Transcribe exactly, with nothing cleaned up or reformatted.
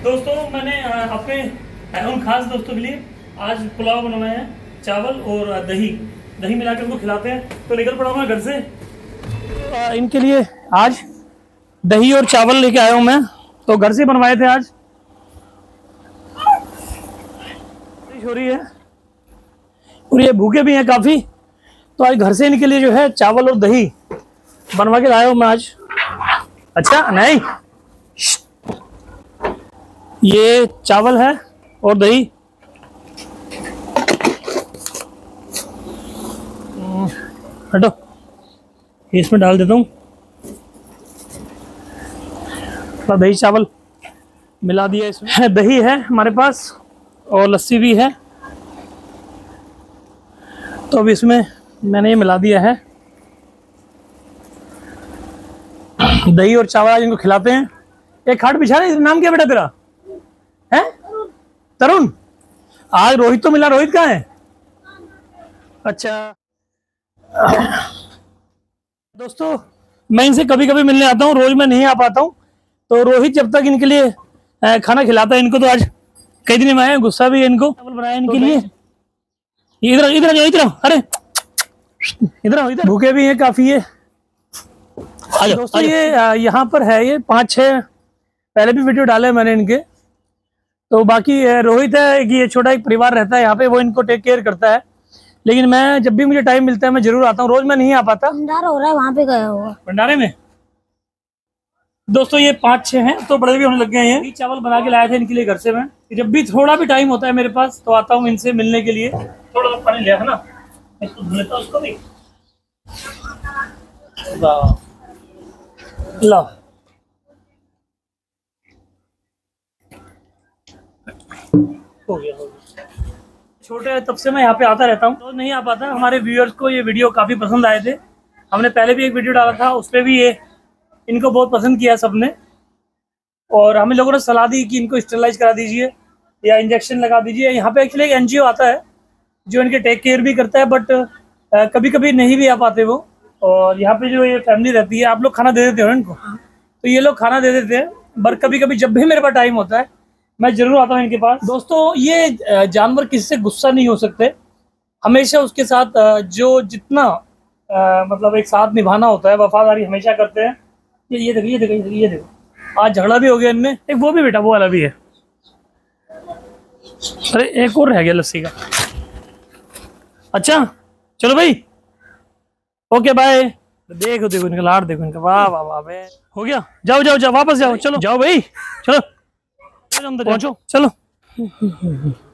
दोस्तों मैंने अपने उन खास दोस्तों के लिए आज पुलाव बनाना है, चावल और दही दही मिलाकर उनको खिलाते हैं। तो निकल पड़ा हूँ मैं घर से। इनके लिए आज दही और चावल लेके आया हूँ मैं, तो घर से बनवाए थे आज। बारिश हो रही है और ये भूखे भी हैं काफ़ी, तो आज घर से इनके लिए जो है चावल और दही बनवा के लाया हूँ मैं आज। अच्छा नहीं, ये चावल है और दही। हटो, इसमें डाल देता हूँ। थोड़ा दही चावल मिला दिया इसमें। दही है हमारे पास और लस्सी भी है, तो अब इसमें मैंने ये मिला दिया है। दही और चावल आज इनको खिलाते हैं। एक खाट बिछा रहे, नाम क्या बेटा तेरा है? तरुण। आज रोहित तो मिला, रोहित कहाँ है? अच्छा दोस्तों, मैं इनसे कभी कभी मिलने आता हूँ, रोज मैं नहीं आ पाता हूँ। तो रोहित जब तक इनके लिए खाना खिलाता है इनको, तो आज कई दिन में आए, गुस्सा भी है इनको। चावल बनाया इनके लिए। इधर इधर जाओ, इधर, अरे इधर इधर। भूखे भी हैं काफी ये। दोस्तों ये यहाँ पर है, ये पाँच छः पहले भी वीडियो डाले मैंने इनके। तो बाकी रोहित है कि ये छोटा एक परिवार रहता है यहाँ पे, वो इनको टेक केयर करता है। लेकिन मैं जब भी मुझे टाइम मिलता है मैं जरूर आता हूँ, रोज मैं नहीं आ पाता। भंडारा हो रहा है, वहाँ पे गया हुआ भंडारे में। दोस्तों ये पाँच छः हैं, तो बड़े भी होने लग गए हैं। चावल बना के लाए थे इनके लिए घर से मैं। जब भी थोड़ा भी टाइम होता है मेरे पास तो आता हूँ इनसे मिलने के लिए। थोड़ा सा पानी लिया है ना, इसको धो लेता हूँ उसको भी। लो हो गया, हो गया। छोटे तब से मैं यहाँ पे आता रहता हूँ, तो नहीं आ पाता। हमारे व्यूअर्स को ये वीडियो काफ़ी पसंद आए थे। हमने पहले भी एक वीडियो डाला था, उस पर भी ये इनको बहुत पसंद किया सबने। और हमें लोगों ने सलाह दी कि इनको स्टेरलाइज करा दीजिए या इंजेक्शन लगा दीजिए। यहाँ पे एक्चुअली एक एनजीओ आता है जो इनके टेक केयर भी करता है, बट कभी कभी नहीं भी आ पाते वो। और यहाँ पे जो ये फैमिली रहती है, आप लोग खाना दे देते हो इनको, तो ये लोग खाना दे देते हैं। बट कभी कभी जब भी मेरे पास टाइम होता है मैं जरूर आता हूँ इनके पास। दोस्तों ये जानवर किसी से गुस्सा नहीं हो सकते, हमेशा उसके साथ जो जितना मतलब एक साथ निभाना होता है, वफादारी हमेशा करते हैं। ये ये देखो, ये देखो, ये देखो, आज झगड़ा भी हो गया इनमें। एक वो भी बेटा, वो वाला भी है। अरे एक और रह गया लस्सी का। अच्छा चलो भाई, ओके बाय। देखो देखो इनका लाड, देखो इनका, वाह वाह वाह। हो गया, जाओ जाओ जाओ, वापस जाओ, चलो जाओ भाई, चलो पहुंचो, चलो।